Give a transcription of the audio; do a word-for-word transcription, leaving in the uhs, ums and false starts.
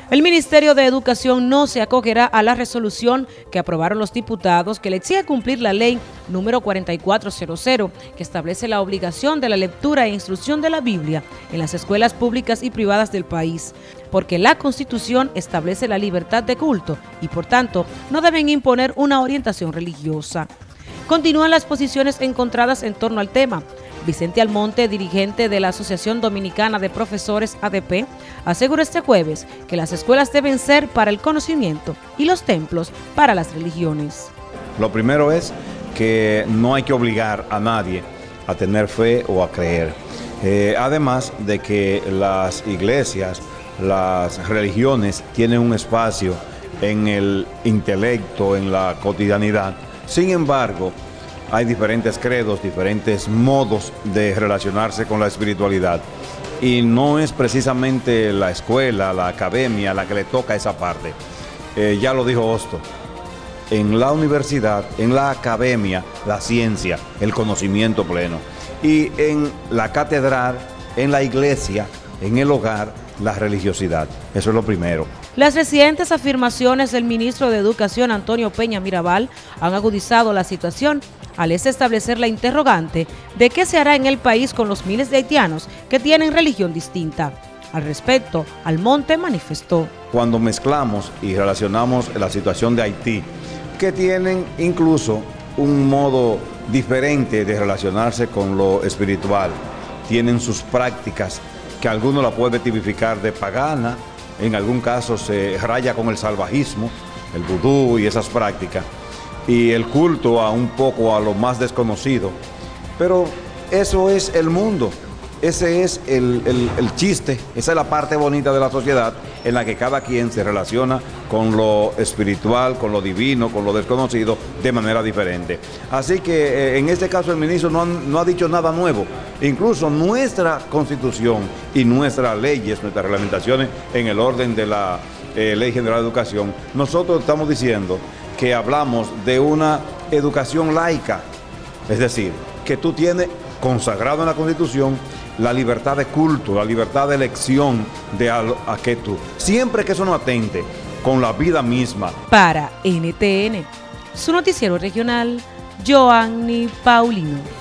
El Ministerio de Educación no se acogerá a la resolución que aprobaron los diputados que le exige cumplir la ley número cuarenta y cuatro cero cero, que establece la obligación de la lectura e instrucción de la Biblia en las escuelas públicas y privadas del país, porque la Constitución establece la libertad de culto y, por tanto, no deben imponer una orientación religiosa. Continúan las posiciones encontradas en torno al tema. Vicente Almonte, dirigente de la Asociación Dominicana de Profesores A D P, aseguró este jueves que las escuelas deben ser para el conocimiento y los templos para las religiones. Lo primero es que no hay que obligar a nadie a tener fe o a creer. Eh, además de que las iglesias, las religiones tienen un espacio en el intelecto, en la cotidianidad. Sin embargo, hay diferentes credos, diferentes modos de relacionarse con la espiritualidad. Y no es precisamente la escuela, la academia, la que le toca esa parte. Eh, ya lo dijo Hosto. En la universidad, en la academia, la ciencia, el conocimiento pleno. Y en la catedral, en la iglesia, en el hogar, la religiosidad. Eso es lo primero. Las recientes afirmaciones del ministro de Educación, Antonio Peña Mirabal, han agudizado la situación al establecer la interrogante de qué se hará en el país con los miles de haitianos que tienen religión distinta. Al respecto, Almonte manifestó: cuando mezclamos y relacionamos la situación de Haití, que tienen incluso un modo diferente de relacionarse con lo espiritual, tienen sus prácticas que alguno la puede tipificar de pagana, en algún caso se raya con el salvajismo, el vudú y esas prácticas, y el culto a un poco a lo más desconocido. Pero eso es el mundo, ese es el, el, el chiste, esa es la parte bonita de la sociedad en la que cada quien se relaciona con lo espiritual, con lo divino, con lo desconocido de manera diferente. Así que eh, en este caso el ministro no, han, no ha dicho nada nuevo. Incluso nuestra Constitución y nuestras leyes, nuestras reglamentaciones en el orden de la eh, Ley General de Educación, nosotros estamos diciendo que hablamos de una educación laica, es decir, que tú tienes consagrado en la Constitución la libertad de culto, la libertad de elección de a, a que tú, siempre que eso no atente con la vida misma. Para N T N, su noticiero regional, Joanny Paulino.